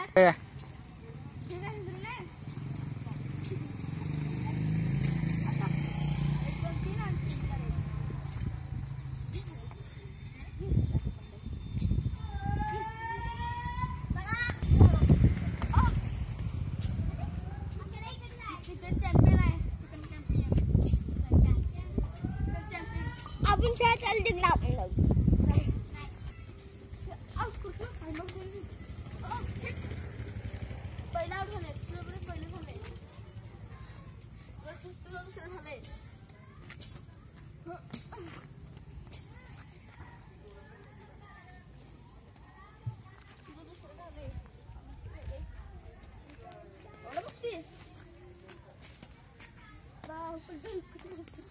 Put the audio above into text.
आपण खेळायला दिला आपण पहिला आउट झाले तुझं पहिले झाले तुझं दुसरं झालंय तुझं दुसरं झालंय बघते